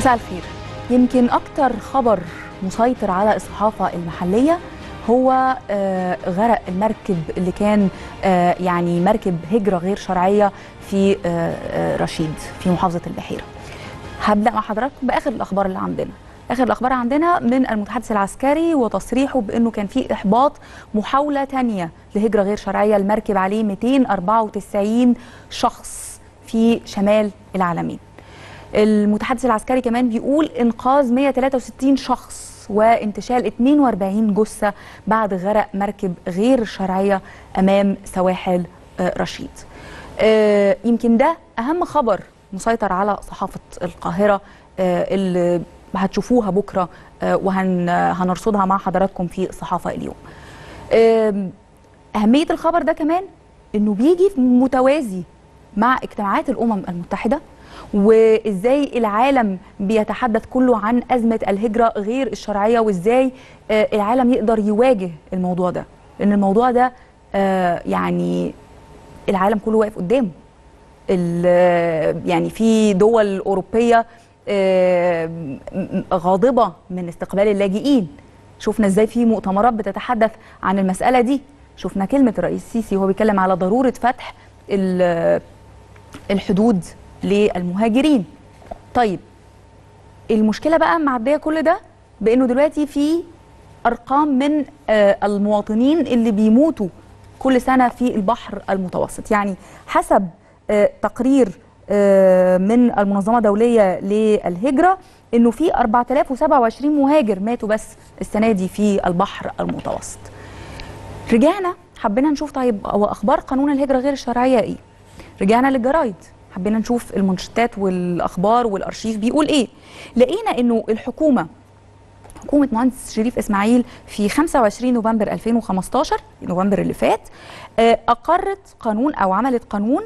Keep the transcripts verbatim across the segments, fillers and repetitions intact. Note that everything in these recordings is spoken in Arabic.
مساء الخير. يمكن أكتر خبر مسيطر على الصحافة المحلية هو غرق المركب اللي كان يعني مركب هجرة غير شرعية في رشيد في محافظة البحيرة. هبدأ مع حضراتكم بآخر الأخبار اللي عندنا. آخر الأخبار عندنا من المتحدث العسكري وتصريحه بأنه كان في إحباط محاولة تانية لهجرة غير شرعية. المركب عليه مئتين وأربعة وتسعين شخص في شمال العالمين. المتحدث العسكري كمان بيقول إنقاذ مئة وثلاثة وستين شخص وانتشال اثنين وأربعين جثة بعد غرق مركب غير شرعية أمام سواحل رشيد. يمكن ده أهم خبر مسيطر على صحافة القاهرة اللي هتشوفوها بكرة وهنرصدها مع حضراتكم في الصحافة اليوم. أهمية الخبر ده كمان إنه بيجي متوازي مع اجتماعات الأمم المتحدة، وإزاي العالم بيتحدث كله عن أزمة الهجرة غير الشرعية، وإزاي العالم يقدر يواجه الموضوع ده، لأن الموضوع ده يعني العالم كله واقف قدامه. يعني في دول أوروبية غاضبة من استقبال اللاجئين. شفنا إزاي في مؤتمرات بتتحدث عن المسألة دي. شفنا كلمة الرئيس السيسي وهو بيتكلم على ضرورة فتح الحدود للمهاجرين. طيب المشكلة بقى معدية كل ده بأنه دلوقتي في أرقام من المواطنين اللي بيموتوا كل سنة في البحر المتوسط. يعني حسب تقرير من المنظمة الدولية للهجرة أنه في أربعة آلاف وسبعة وعشرين مهاجر ماتوا بس السنة دي في البحر المتوسط. رجعنا حبينا نشوف طيب هو أخبار قانون الهجرة غير الشرعية إيه؟ رجعنا للجرايد حبينا نشوف المنشطات والأخبار والأرشيف بيقول إيه. لقينا أنه الحكومة حكومة مهندس شريف إسماعيل في خمسة وعشرين نوفمبر ألفين وخمستاشر نوفمبر اللي فات أقرت قانون أو عملت قانون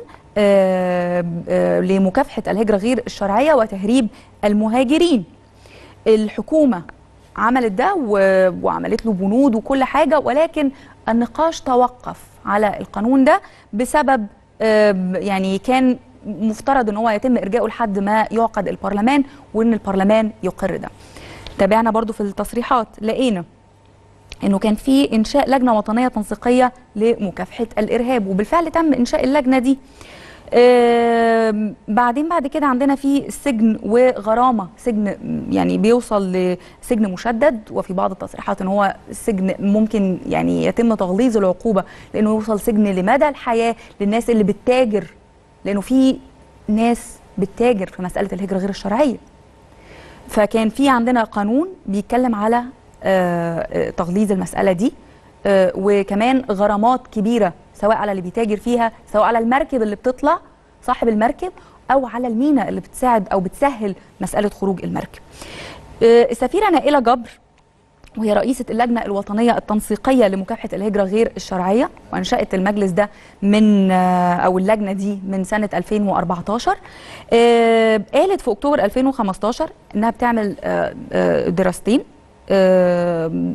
لمكافحة الهجرة غير الشرعية وتهريب المهاجرين. الحكومة عملت ده وعملت له بنود وكل حاجة، ولكن النقاش توقف على القانون ده بسبب يعني كان مفترض ان هو يتم ارجاؤه لحد ما يعقد البرلمان وان البرلمان يقر ده. تابعنا برضو في التصريحات لقينا انه كان في انشاء لجنه وطنيه تنسيقيه لمكافحه الارهاب، وبالفعل تم انشاء اللجنه دي. آه بعدين بعد كده عندنا في سجن وغرامه، سجن يعني بيوصل لسجن مشدد، وفي بعض التصريحات ان هو السجن ممكن يعني يتم تغليظ العقوبه لانه يوصل سجن لمدى الحياه للناس اللي بتتاجر، لانه في ناس بتتاجر في مساله الهجره غير الشرعيه. فكان في عندنا قانون بيتكلم على آه تغليظ المساله دي، آه وكمان غرامات كبيره سواء على اللي بيتاجر فيها، سواء على المركب اللي بتطلع صاحب المركب، او على المينا اللي بتساعد او بتسهل مساله خروج المركب. آه السفيره نائله جبر وهي رئيسة اللجنة الوطنية التنسيقية لمكافحة الهجرة غير الشرعية، وأنشأت المجلس ده من أو اللجنة دي من سنة ألفين وأربعتاشر. آه قالت في أكتوبر ألفين وخمستاشر إنها بتعمل آه دراستين، آه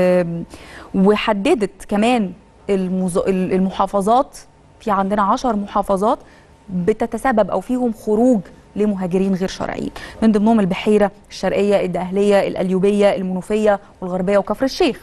وحددت كمان المحافظات. في عندنا عشر محافظات بتتسبب أو فيهم خروج لمهاجرين غير شرعيين، من ضمنهم البحيرة، الشرقية، الدقهلية، القليوبية، المنوفية والغربية وكفر الشيخ.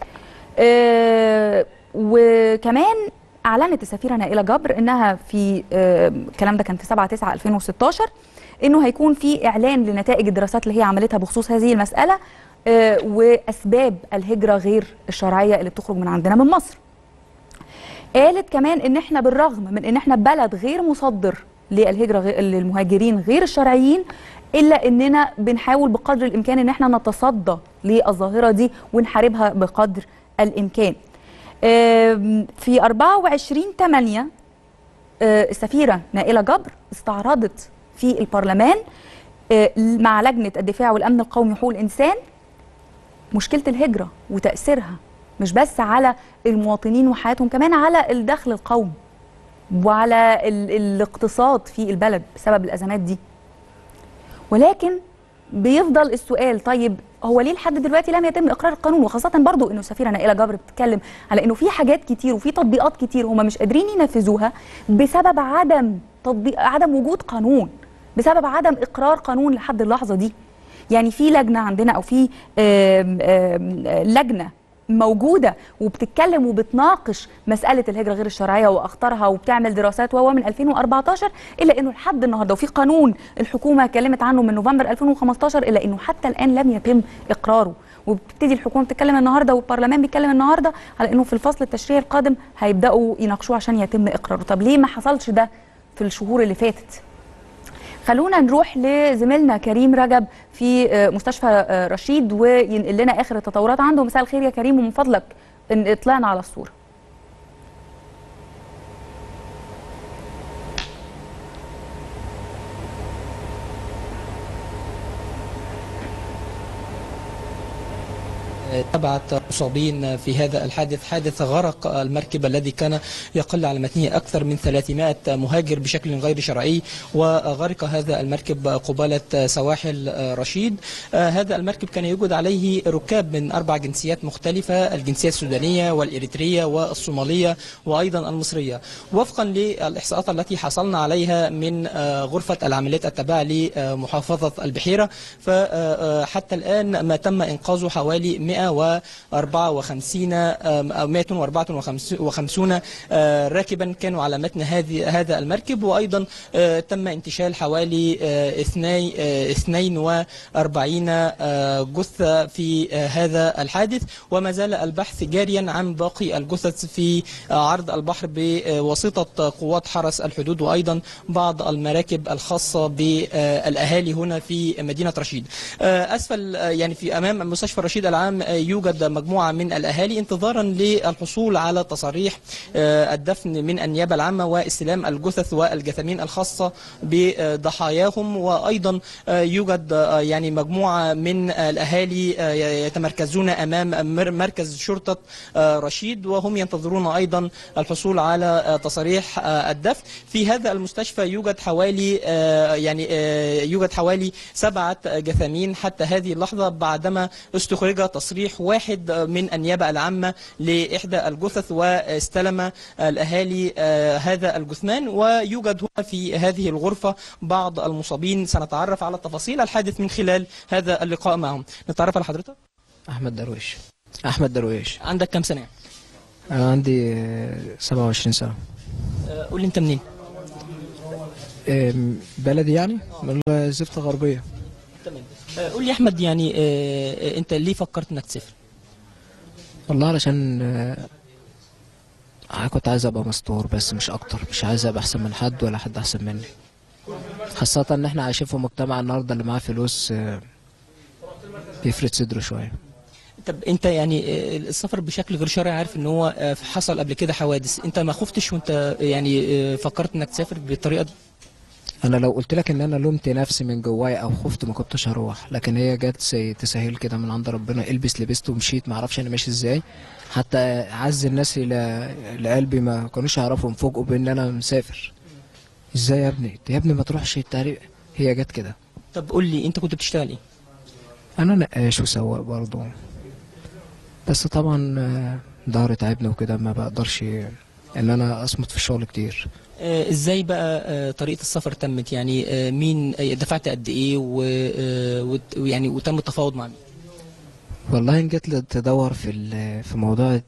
آه وكمان أعلنت السفيرة نائلة جبر إنها في آه الكلام ده كان في سبعة تسعة ألفين وستاشر إنه هيكون في إعلان لنتائج الدراسات اللي هي عملتها بخصوص هذه المسألة آه وأسباب الهجرة غير الشرعية اللي بتخرج من عندنا من مصر. قالت كمان إن إحنا بالرغم من إن إحنا بلد غير مصدر للهجرة للمهاجرين غير الشرعيين، إلا إننا بنحاول بقدر الإمكان إن احنا نتصدى للظاهرة دي ونحاربها بقدر الإمكان. في أربعة وعشرين ثمانية السفيرة نائلة جبر استعرضت في البرلمان مع لجنة الدفاع والأمن القومي وحقوق الإنسان مشكلة الهجرة وتأثيرها مش بس على المواطنين وحياتهم، كمان على الدخل القومي وعلى ال الاقتصاد في البلد بسبب الأزمات دي. ولكن بيفضل السؤال، طيب هو ليه لحد دلوقتي لم يتم إقرار القانون؟ وخاصة برضو إنه السفيرة نائلة جبر بتتكلم على إنه في حاجات كتير وفي تطبيقات كتير هم مش قادرين ينفذوها بسبب عدم تطبيق، عدم وجود قانون، بسبب عدم اقرار قانون لحد اللحظه دي. يعني في لجنه عندنا او في آم آم لجنه موجوده وبتتكلم وبتناقش مساله الهجره غير الشرعيه واخطارها وبتعمل دراسات وهو من ألفين وأربعتاشر، الا انه لحد النهارده، وفي قانون الحكومه اتكلمت عنه من نوفمبر ألفين وخمستاشر، الا انه حتى الان لم يتم اقراره. وبتبتدي الحكومه بتتكلم النهارده والبرلمان بيتكلم النهارده على انه في الفصل التشريعي القادم هيبداوا يناقشوه عشان يتم اقراره. طب ليه ما حصلش ده في الشهور اللي فاتت؟ خلونا نروح لزميلنا كريم رجب في مستشفى رشيد وينقل لنا اخر التطورات عنده. مساء الخير يا كريم، ومن فضلك ان اطلعنا على الصوره. تبعت مصابين في هذا الحادث، حادث غرق المركب الذي كان يقل على متنه أكثر من ثلاثمائة مهاجر بشكل غير شرعي، وغرق هذا المركب قبالة سواحل رشيد. هذا المركب كان يوجد عليه ركاب من أربع جنسيات مختلفة، الجنسية السودانية والإريترية والصومالية وأيضا المصرية. وفقا للإحصاءات التي حصلنا عليها من غرفة العمليات التابعة لمحافظة البحيرة، فحتى الآن ما تم إنقاذه حوالي مئة وأربعة وخمسين أو مئة وأربعة وخمسين راكبا كانوا على متن هذه هذا المركب، وأيضا تم انتشال حوالي اثنين وأربعين جثة في هذا الحادث، وما زال البحث جاريا عن باقي الجثث في عرض البحر بواسطة قوات حرس الحدود وأيضا بعض المراكب الخاصة بالأهالي هنا في مدينة رشيد. أسفل يعني في أمام مستشفى رشيد العام يوجد مجموعة من الأهالي انتظارا للحصول على تصاريح الدفن من النيابة العامة واستلام الجثث والجثامين الخاصة بضحاياهم. وأيضا يوجد يعني مجموعة من الأهالي يتمركزون أمام مركز شرطة رشيد، وهم ينتظرون أيضا الحصول على تصاريح الدفن. في هذا المستشفى يوجد حوالي يعني يوجد حوالي سبعة جثامين حتى هذه اللحظة، بعدما استخرج تصريح واحد من النيابة العامة لإحدى الجثث واستلم الأهالي هذا الجثمان. ويوجد هنا في هذه الغرفة بعض المصابين، سنتعرف على تفاصيل الحادث من خلال هذا اللقاء معهم. نتعرف على حضرتك. أحمد درويش. أحمد درويش. عندك كم سنة؟ أنا عندي سبعة وعشرين سنة. قول لي أنت منين؟ بلدي يعني من زفتة غربية. تمام. قول لي يا أحمد، يعني آه أنت ليه فكرت إنك تسافر؟ والله علشان آه كنت عايز أبقى مستور بس مش أكتر، مش عايز أبقى أحسن من حد ولا حد أحسن مني، خاصة إن إحنا عايشين في مجتمع النهاردة اللي معاه فلوس آه بيفرد صدره شوية. طب أنت يعني آه السفر بشكل غير شرعي، عارف إن هو آه حصل قبل كده حوادث، أنت ما خفتش وأنت يعني آه فكرت إنك تسافر بالطريقة دي؟ انا لو قلت لك ان انا لومت نفسي من جوايا او خفت ما كنتش هروح، لكن هي جت زي تسهيل كده من عند ربنا. البس لبست ومشيت، ما اعرفش انا ماشي ازاي، حتى اعز الناس الى لقلبي ما كانوش يعرفوا، مفوجئوا بان انا مسافر. ازاي يا ابني؟ يا ابني ما تروحش التعريق، هي جت كده. طب قول لي انت كنت بتشتغل ايه؟ انا نقاش وسواق برضه، بس طبعا ظهري تعبني وكده ما بقدرش ان انا اصمت في الشغل كتير. آه ازاي بقى آه طريقه السفر تمت؟ يعني آه مين آه دفعت قد ايه ويعني آه وتم التفاوض مع مين؟ والله ان جيت تدور في في موضوع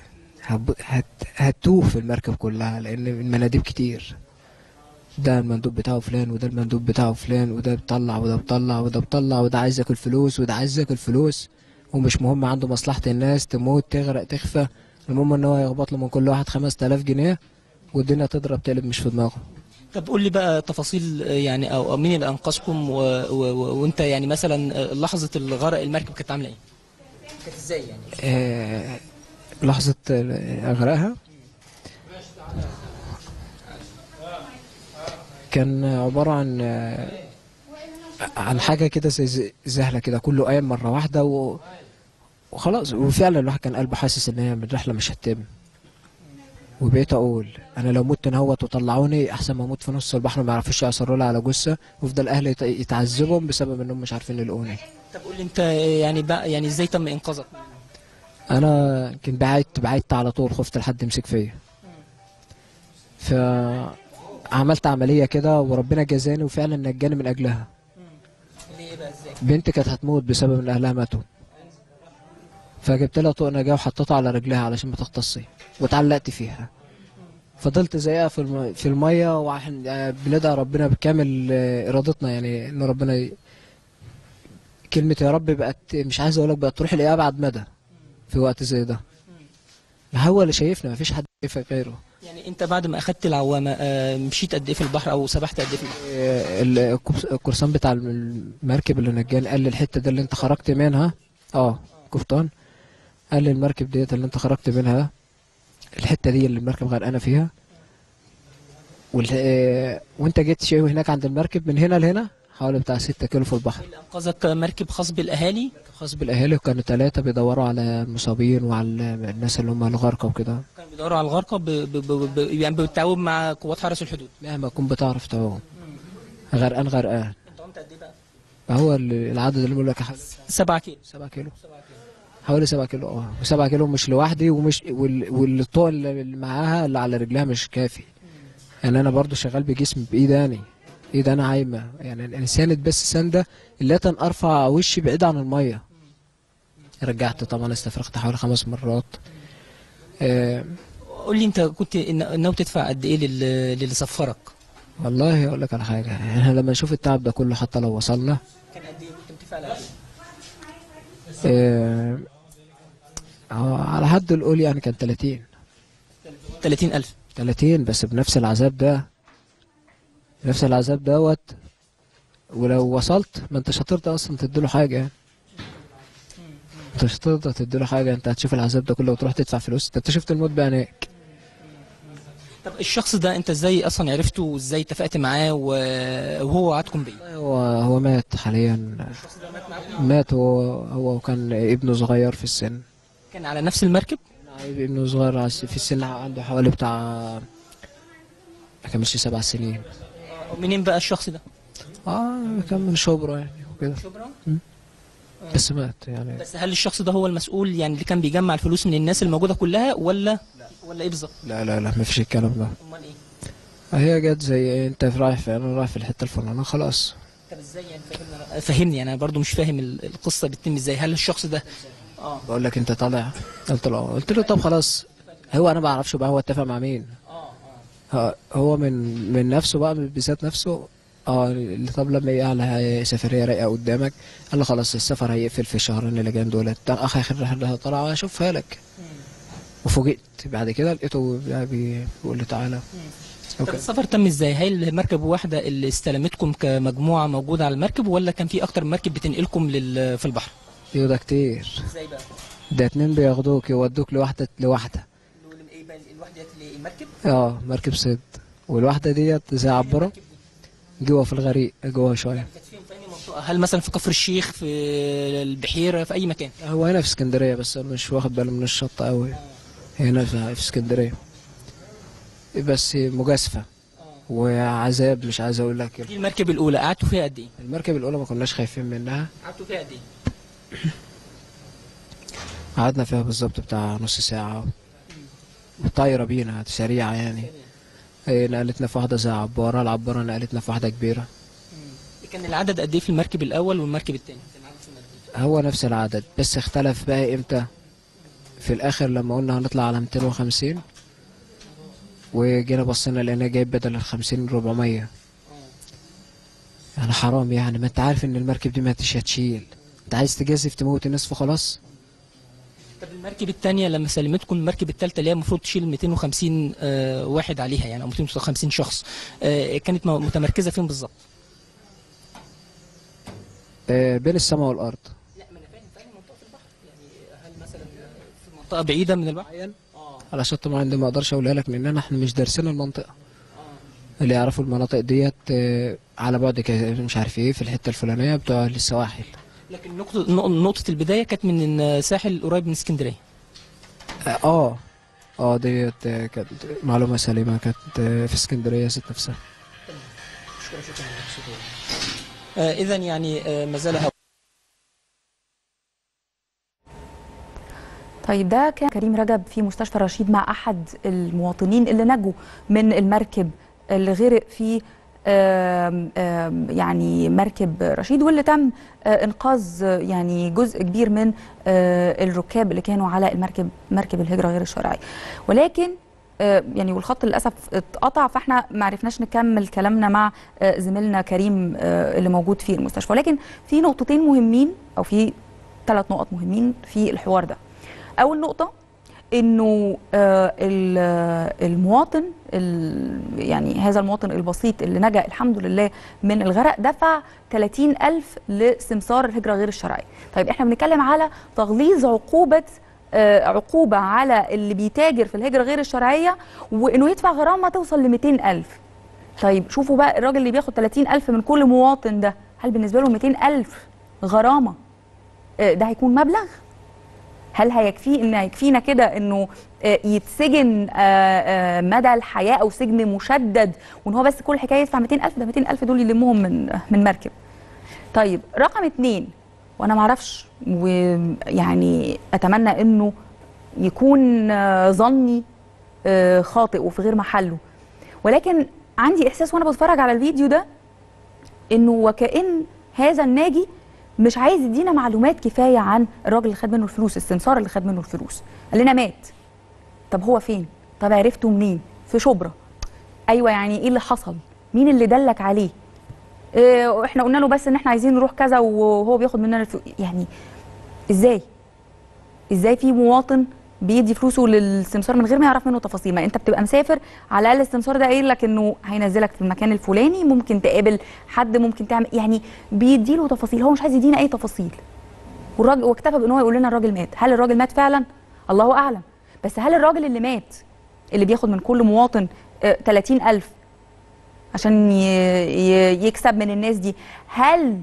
هتوه في المركب كلها، لان المناديب كتير، ده المندوب بتاعه فلان وده المندوب بتاعه فلان، وده بيطلع وده بيطلع وده بيطلع وده عايز ياكل فلوس وده عايز ياكل فلوس، ومش مهم عنده مصلحه الناس تموت تغرق تخفى، المهم ان هو يخبط له من كل واحد خمس تلاف جنيه والدنيا تضرب تقلب مش في دماغه. طب قول لي بقى تفاصيل يعني او مين اللي انقذكم و... و... وانت يعني مثلا لحظه الغرق المركب كانت عامله ايه؟ كانت ازاي يعني؟ آه لحظه اغرقها كان عباره عن عن حاجه كده زي زهله كده، كله قايم مره واحده و... وخلاص، وفعلا الواحد كان قلبه حاسس ان هي الرحله مش هتتم، وبقيت اقول انا لو مت نهوت وطلعوني احسن ما اموت في نص البحر ما يعرفوش يعصروا لي على جثه ويفضل اهلي يتعذبهم بسبب انهم مش عارفين يلاقوني. طب قول لي انت يعني بقى يعني ازاي تم انقاذك؟ انا يمكن بعدت بعدت على طول، خفت لحد يمسك فيا. ف عملت عمليه كده وربنا جزاني وفعلا نجاني من اجلها. ليه بقى ازاي؟ بنتي كانت هتموت بسبب ان اهلها ماتوا، فجبت لها طوق نجاه وحطيتها على رجلها علشان ما تغطسي واتعلقت فيها. فضلت زيها في الم... في الميه، واحنا بندعي ربنا بكامل آه، ارادتنا، يعني ان ربنا ي... كلمه يا رب بقت مش عايز اقول لك بقت تروح لأبعد مدى في وقت زي ده. هو اللي شايفنا، مفيش حد شايفك غيره. يعني انت بعد ما اخدت العوامه آه، مشيت قد ايه في البحر او سبحت قد ايه في البحر؟ آه، ال- الكبس- القرصان بتاع المركب اللي نجاني قال لي الحته دي اللي انت خرجت منها، اه قبطان، قال لي المركب ديت اللي انت خرجت منها، الحته دي اللي المركب غرقانه فيها، وال... آه، وانت جيت شوي هناك عند المركب من هنا لهنا حوالي بتاع ستة كيلو في البحر. اللي انقذك مركب خاص بالاهالي؟ خاص بالاهالي، وكانوا ثلاثه بيدوروا على المصابين وعلى الناس اللي هم الغرقى وكده. كانوا بيدوروا على الغرقى ب... ب... ب... ب... يعني بالتعاون مع قوات حرس الحدود. مهما تكون بتعرف تعوم، غرقان غرقان. انت عمت قد ايه بقى؟ هو ال- العدد اللي بقول لك حوالي سبعة كيلو. سبعة كيلو، حوالي سبعة كيلو. اه وسبعة كيلو مش لوحدي، ومش وال... والطوق اللي اللي معاها اللي على رجلها مش كافي. يعني انا برضو شغال بجسمي بايداني، ايد انا عايمه، يعني الانسان بس سنده اللي كان ارفع وشي بعيد عن الميه. رجعت طبعا استفرغت حوالي خمس مرات. آه قول لي انت كنت ناوي تدفع قد ايه لل... للي سفرك؟ والله اقول لك على حاجه، يعني احنا لما نشوف التعب ده كله حتى لو وصلنا، كان قد ايه كنت بتدفع قد ايه؟ آه آه، على حد القول يعني كان ثلاثين ثلاثين ألف. ثلاثين بس بنفس العذاب ده، نفس العذاب دوت. ولو وصلت ما انتش هترضى اصلا تديله حاجه، يعني انت مش هترضى تديله حاجه، انت هتشوف العذاب ده كله وتروح تدفع فلوس، ده انت شفت الموت بعينيك. طب الشخص ده انت ازاي اصلا عرفته وازاي اتفقت معاه و... وهو وعدكم بيه؟ هو هو مات حاليا، الشخص ده مات معاكم؟ مات هو هو وكان ابنه صغير في السن. كان على نفس المركب؟ ابنه صغير عس- في السن، عنده حوالي بتاع ما كملش سبع سنين. منين بقى الشخص ده؟ اه كان من شبرا يعني وكده، شبرا؟ بس مات يعني. بس هل الشخص ده هو المسؤول يعني اللي كان بيجمع الفلوس من الناس الموجوده كلها ولا ولا ايه بالظبط؟ لا لا لا، ما فيش الكلام ده. امال ايه؟ هي جت زي إيه، انت رايح فين، انا رايح في الحته الفلانيه خلاص. طب ازاي يعني فهمني فهمني انا برضو مش فاهم ال- القصه بتتم ازاي. هل الشخص ده اه بقول لك انت طالع، قلت له اه. قلت له طب خلاص، هو انا ما اعرفش بقى هو اتفق مع مين. اه ها- هو من من نفسه بقى بذات نفسه. اه اللي طب لما يعلى سفريه رايقه قدامك، قال له خلاص السفر هيقفل في الشهرين اللي جايين دولت، ده اخ اخر رحله طالعه اشوفها لك. وفوجئت بعد كده لقيته بي- بي- بيقول لي تعالى. طب اوكي. السفر تم ازاي؟ هل المركب واحده اللي استلمتكم كمجموعه موجوده على المركب ولا كان في اكتر من مركب بتنقلكم لل... في البحر؟ ايوه ده كتير، ازاي بقى؟ ده اتنين بياخدوك يودوك لواحده لواحده. ايه بقى الوحده اللي المركب؟ اه مركب صيد، والواحده ديت زي عبره جوه في الغريق جوه شويه. كانت فين في اي منطقه؟ هل مثلا في كفر الشيخ، في البحيره، في اي مكان؟ هو هنا في اسكندريه بس أنا مش واخد بالي من الشط قوي. هنا في في اسكندريه، بس مجازفه وعذاب مش عايز اقول لك. دي المركب الاولى قعدتوا فيها قد ايه؟ المركب الاولى ما كناش خايفين منها، قعدتوا فيها قد ايه؟ قعدنا فيها بالظبط بتاع نص ساعه، طايره بينا سريعه يعني. هي نقلتنا في واحده زي عباره، العباره نقلتنا في واحده كبيره. كان العدد قد ايه في المركب الاول والمركب الثاني؟ كان العدد في المركب هو نفس العدد بس اختلف بقى امتى، في الاخر لما قلنا هنطلع على مئتين وخمسين وجينا بصينا لقينا جايب بدل ال خمسين أربعمية. يعني حرام، يعني ما انت عارف ان المركب دي ما هتش هتشيل، انت عايز تجازف تموت الناس وخلاص. طب المركب الثانيه لما سلمتكم المركب الثالثه اللي هي المفروض تشيل مئتين وخمسين آه واحد عليها يعني او مئتين وخمسين شخص، آه كانت م- متمركزه فين بالظبط؟ آه بين السماء والارض. لا ما انا فاهم فاهم منطقه في البحر يعني هل مثلا في منطقه بعيده من البحر؟ اه على شط معين دي ما اقدرش اقولها لك لان احنا مش دارسين المنطقه. اللي يعرفوا المناطق ديت آه على بعد كده مش عارف ايه في الحته الفلانيه بتوع السواحل. لكن نقطه نق- نقطه البدايه كانت من الساحل قريب من اسكندريه. اه اه, آه ديت آه، كانت معلومه سليمه، كانت آه في اسكندريه ذات نفسها. شكرا شكرا آه اذا يعني آه ما زال طيب ده كان كريم رجب في مستشفى رشيد مع أحد المواطنين اللي نجوا من المركب اللي غرق في آم آم يعني مركب رشيد، واللي تم آه انقاذ يعني جزء كبير من آه الركاب اللي كانوا على المركب، مركب الهجرة غير الشرعية. ولكن آه يعني والخط للاسف اتقطع، فاحنا ما عرفناش نكمل كلامنا مع آه زميلنا كريم آه اللي موجود في المستشفى. ولكن في نقطتين مهمين، او في ثلاث نقط مهمين في الحوار ده. اول نقطة انه آه المواطن يعني هذا المواطن البسيط اللي نجا الحمد لله من الغرق دفع ثلاثين ألف لسمسار الهجرة غير الشرعية. طيب احنا بنتكلم على تغليظ عقوبة آه عقوبة على اللي بيتاجر في الهجرة غير الشرعية، وانه يدفع غرامة توصل ل مئتين ألف. طيب شوفوا بقى الراجل اللي بياخد ثلاثين ألف من كل مواطن ده، هل بالنسبة له مئتين ألف غرامة آه ده هيكون مبلغ؟ هل هيكفيه ان هيكفينا كده انه يتسجن مدى الحياه او سجن مشدد، وان هو بس كل حكايه يدفع مئتين ألف؟ ده مئتين ألف دول يلمهم من من مركب. طيب رقم اتنين، وانا ما اعرفش ويعني اتمنى انه يكون ظني خاطئ وفي غير محله، ولكن عندي احساس وانا بتفرج على الفيديو ده انه وكأن هذا الناجي مش عايز يدينا معلومات كفايه عن الراجل اللي خد منه الفلوس، السمسار اللي خد منه الفلوس. قال لنا مات. طب هو فين؟ طب عرفته منين؟ في شبرا. ايوه يعني ايه اللي حصل؟ مين اللي دلك عليه؟ إيه احنا قلنا له بس ان احنا عايزين نروح كذا وهو بياخد مننا الفلوس. يعني ازاي؟ ازاي في مواطن بيدي فلوسه للسمسار من غير ما يعرف منه تفاصيل؟ ما انت بتبقى مسافر، على الاقل السمسار ده قايل لك انه هينزلك في المكان الفلاني، ممكن تقابل حد، ممكن تعمل، يعني بيدي له تفاصيل. هو مش عايز يدينا اي تفاصيل، والراجل واكتفى بان هو يقول لنا الراجل مات. هل الراجل مات فعلا؟ الله اعلم. بس هل الراجل اللي مات اللي بياخد من كل مواطن ثلاثين ألف عشان يكسب من الناس دي، هل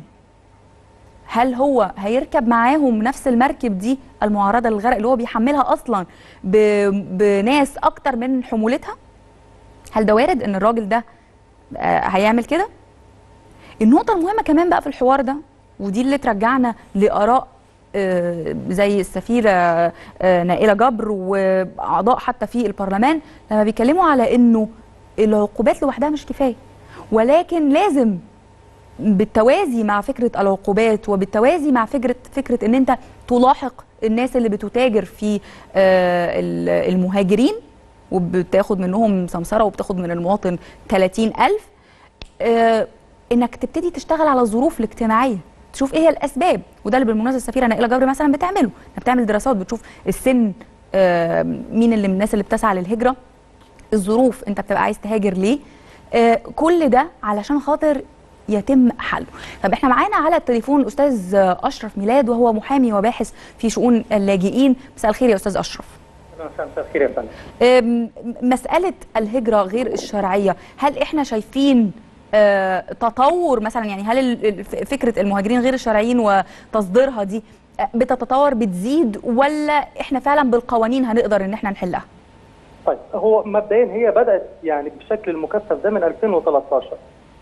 هل هو هيركب معاهم نفس المركب دي المعرضه للغرق اللي هو بيحملها اصلا بناس اكتر من حمولتها؟ هل ده وارد ان الراجل ده هيعمل كده؟ النقطه المهمه كمان بقى في الحوار ده، ودي اللي ترجعنا لاراء زي السفيره نائله جبر واعضاء حتى في البرلمان، لما بيتكلموا على انه العقوبات لوحدها مش كفايه، ولكن لازم بالتوازي مع فكره العقوبات وبالتوازي مع فكره فكره ان انت تلاحق الناس اللي بتتاجر في المهاجرين وبتاخد منهم سمسره وبتاخد من المواطن ثلاثين ألف، انك تبتدي تشتغل على الظروف الاجتماعيه، تشوف ايه هي الاسباب. وده اللي بالمناسبه السفيره نائله جبر مثلا بتعمله، بتعمل دراسات، بتشوف السن، مين اللي من الناس اللي بتسعى للهجره، الظروف، انت بتبقى عايز تهاجر ليه، كل ده علشان خاطر يتم حله. طب احنا معانا على التليفون الاستاذ اشرف ميلاد، وهو محامي وباحث في شؤون اللاجئين. مساء الخير يا استاذ اشرف. مساء الخير يا فندم. مساله الهجره غير الشرعيه، هل احنا شايفين آه تطور مثلا؟ يعني هل فكره المهاجرين غير الشرعيين وتصديرها دي بتتطور، بتزيد، ولا احنا فعلا بالقوانين هنقدر ان احنا نحلها؟ طيب هو مبدئيا هي بدات يعني بشكل المكثف ده من ألفين وثلاثة عشر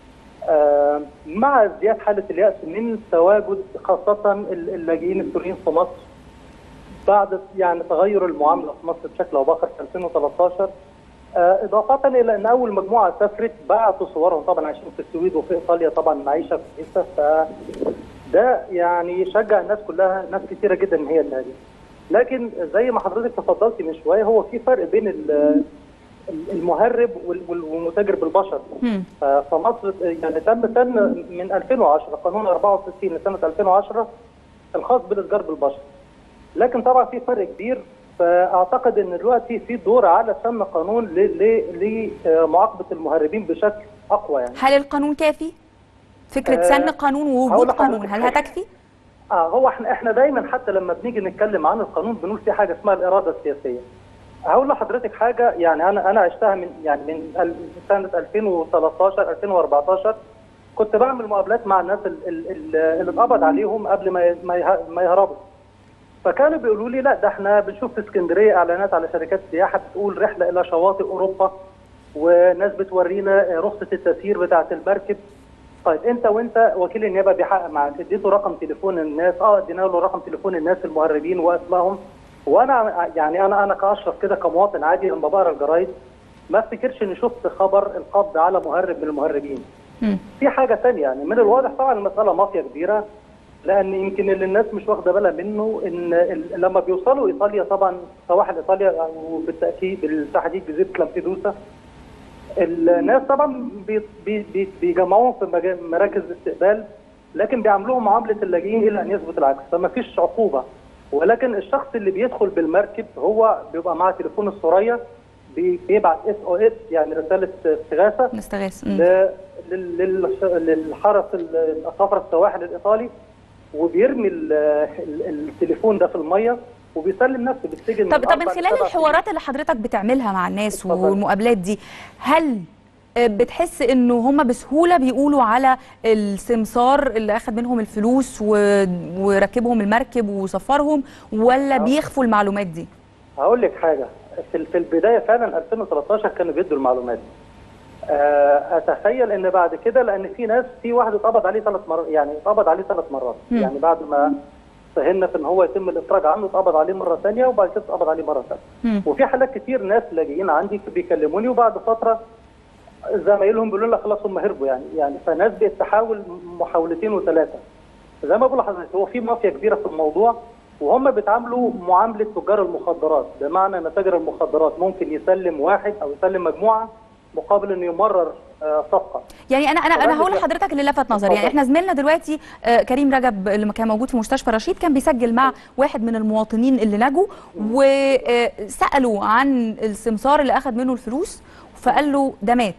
آه مع ازدياد حاله اليأس من تواجد خاصه اللاجئين السوريين في مصر بعد يعني تغير المعامله في مصر بشكل او باخر في ألفين وثلاثة عشر. آه اضافه الى ان اول مجموعه سافرت بعتوا صورهم طبعا عايشين في السويد وفي ايطاليا، طبعا معيشه كويسه، فده يعني شجع الناس كلها، ناس كثيره جدا ان هي تهاجر. لكن زي ما حضرتك تفضلتي من شويه، هو في فرق بين المهرب والمتاجر بالبشر. فمصر يعني تم سن من ألفين وعشرة قانون أربعة وستين لسنه ألفين وعشرة الخاص بالاتجار بالبشر، لكن طبعا في فرق كبير. فاعتقد ان دلوقتي في دور على سن قانون لمعاقبه المهربين بشكل اقوى. يعني هل القانون كافي؟ فكره سن قانون ووجود قانون هل هتكفي؟ اه هو احنا احنا دايما حتى لما بنيجي نتكلم عن القانون بنقول في حاجه اسمها الاراده السياسيه. هقول لحضرتك حاجه، يعني انا انا عشتها من يعني من سنه ألفين وثلاثة عشر ألفين وأربعة عشر، كنت بعمل مقابلات مع الناس اللي اتقبض عليهم قبل ما ما يهربوا. فكانوا بيقولوا لي لا ده احنا بنشوف في اسكندريه اعلانات على شركات سياحه بتقول رحله الى شواطئ اوروبا، وناس بتورينا رخصه التسيير بتاعه المركب. طيب انت وانت وكيل النيابه بيحقق معاك، اديته رقم تليفون الناس، اه ادينا له رقم تليفون الناس المهربين واسمائهم. وانا يعني انا انا كاشرف كده كمواطن عادي لما بقرا الجرايد ما افتكرش اني شفت خبر القبض على مهرب من المهربين. مم. في حاجه ثانيه، يعني من الواضح طبعا المساله مافيا كبيره، لان يمكن اللي الناس مش واخده بالها منه ان ال- لما بيوصلوا ايطاليا، طبعا سواحل ايطاليا وبالتاكيد بالتحديد جزيره لامبيدوسا، الناس طبعا بي بي بي بيجمعوهم في مجا- مراكز استقبال، لكن بيعاملوهم معامله اللاجئين الى ان يثبت العكس، فما فيش عقوبه. ولكن الشخص اللي بيدخل بالمركب هو بيبقى معاه تليفون الثريا، بي- بيبعت اس او اس يعني رساله استغاثه نستغيث. ل- لل- لل- للحرس السفر السواحل الايطالي، وبيرمي ال- ال- التليفون ده في الميه وبيسلم نفسه بالسجن. طب طب من أربع خلال لسبع الحوارات اللي حضرتك بتعملها مع الناس اتفضل. والمقابلات دي، هل آه، بتحس انه هم بسهوله بيقولوا على السمسار اللي اخذ منهم الفلوس و... وركبهم المركب وسفرهم، ولا أه. بيخفوا المعلومات دي؟ هقول لك حاجه، في في البدايه فعلا ألفين وثلاثة عشر كانوا بيدوا المعلومات. آه، اتخيل ان بعد كده، لان في ناس، في واحد اتقبض عليه ثلاث مرات، يعني اتقبض عليه ثلاث مرات، مم. يعني بعد ما سهلنا في ان هو يتم الافراج عنه اتقبض عليه مره ثانيه، وبعد كده اتقبض عليه مره ثالثه. مم. وفي حالات كتير ناس لاجئين عندي بيكلموني، وبعد فتره زمايلهم بيقولوا لك خلاص هم هربوا، يعني يعني فالناس بقت تحاول محاولتين وثلاثه. زي ما بقول لحضرتك، هو في مافيا كبيره في الموضوع، وهم بيتعاملوا معامله تجار المخدرات، بمعنى ان تاجر المخدرات ممكن يسلم واحد او يسلم مجموعه مقابل انه يمرر آه، صفقه. يعني انا انا انا طبعاً هقول ده- لحضرتك اللي لفت نظري، يعني اتفضل. احنا زميلنا دلوقتي آه، كريم رجب اللي كان موجود في مستشفى رشيد كان بيسجل مع واحد من المواطنين اللي نجوا، وسالوا عن السمسار اللي اخذ منه الفلوس، فقال له ده مات.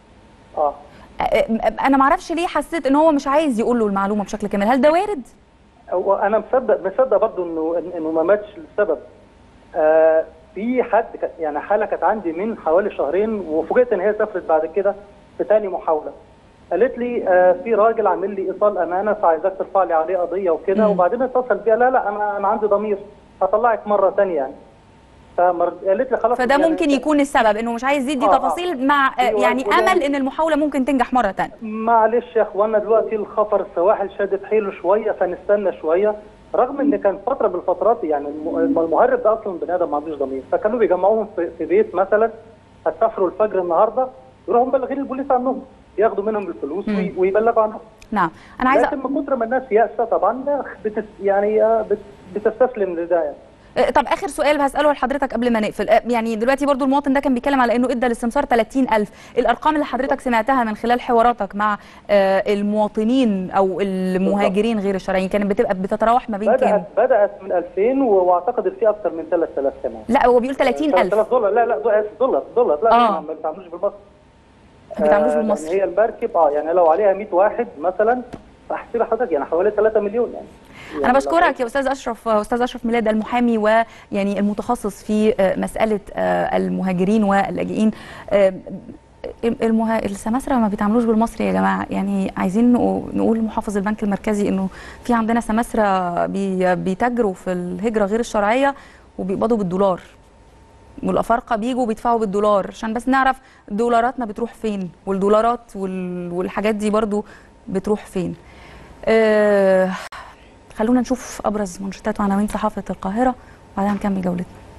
اه آه، آه، انا ما اعرفش ليه حسيت ان هو مش عايز يقول له المعلومه بشكل كامل، هل ده وارد؟ وانا مصدق مصدق برضه انه انه ما ماتش لسبب. آه في حد كان- يعني حاله كانت عندي من حوالي شهرين، وفوجئت ان هي سافرت بعد كده في ثاني محاوله. قالت لي آه في راجل عامل لي ايصال امانه، فعايزاك ترفع لي عليه قضيه وكده، مم. وبعدين اتصل بيها، لا لا انا انا عندي ضمير، هطلعك مره ثانيه يعني. فقالت لي خلاص. فده يعني ممكن يكون السبب انه مش عايز يدي آه، آه. تفاصيل، مع آه، أيوة، يعني وده- امل ان المحاوله ممكن تنجح مره ثانيه. معلش يا اخوانا، دلوقتي الخطر السواحل شادت حيله شويه، فنستنى شويه، رغم ان كان فتره من الفترات يعني الم- المهرب ده اصلا بني ادم ما عندوش ضمير، فكانوا بيجمعوهم في في بيت مثلا، هتسافروا الفجر النهارده، يروحوا مبلغين البوليس عنهم، ياخدوا منهم الفلوس مم. وي- ويبلغوا عنهم. نعم انا عايزه لكن من كتر ما الناس يائسه طبعا بتس يعني آه، بت- بتستسلم لده يعني. آه، طب اخر سؤال هساله لحضرتك قبل ما نقفل، آه، يعني دلوقتي برضو المواطن ده كان بيتكلم على انه ادى للسمسار ثلاثين ألف، الارقام اللي حضرتك سمعتها من خلال حواراتك مع آه، المواطنين او المهاجرين غير الشرعيين كانت بتبقى بتتراوح ما بين كام؟ بدات بدات من ألفين، واعتقد إن في اكثر من ثلاثة آلاف كمان. لا هو بيقول ثلاثين ألف. ثلاثة آلاف دولار، لا لا دولار دولار, دولار. لا آه. ما بيتعاملوش بالمصري. ما بيتعاملوش آه، بالمصري. يعني هي المركب اه يعني لو عليها مئة واحد مثلا، فاحسب حضرتك يعني حوالي ثلاثة مليون يعني. انا يعني بشكرك يا استاذ اشرف، استاذ اشرف ميلاد المحامي ويعني المتخصص في آه، مساله آه، المهاجرين واللاجئين. آه، المها... السماسرة ما بيتعاملوش بالمصري يا جماعه، يعني عايزين نقو- نقول لمحافظ البنك المركزي انه في عندنا سماسرة بي... بيتاجروا في الهجره غير الشرعيه وبيقبضوا بالدولار، والافارقه بيجوا بيدفعوا بالدولار، عشان بس نعرف دولاراتنا بتروح فين، والدولارات وال... والحاجات دي برضو بتروح فين. أه... خلونا نشوف ابرز منشطات وعناوين صحافه القاهره وبعدها نكمل جولتنا.